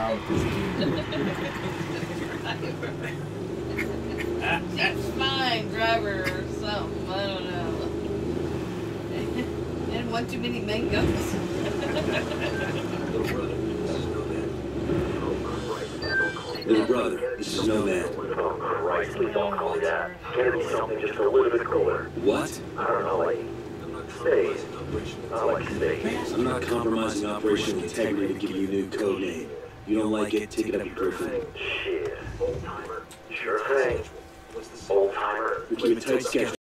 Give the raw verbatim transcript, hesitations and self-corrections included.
out. She's fine, driver or something, I don't know. And one too many mangoes. Little brother, this is Nomad. Oh Christ, please don't call me that. Can it be something just a little bit cooler? What? I don't know, like space. I like space. I'm not compromising operational integrity to give you a new code name. You don't like it, take it up with girlfriend. Shit. Sure thing. Old timer. We keep a tight schedule.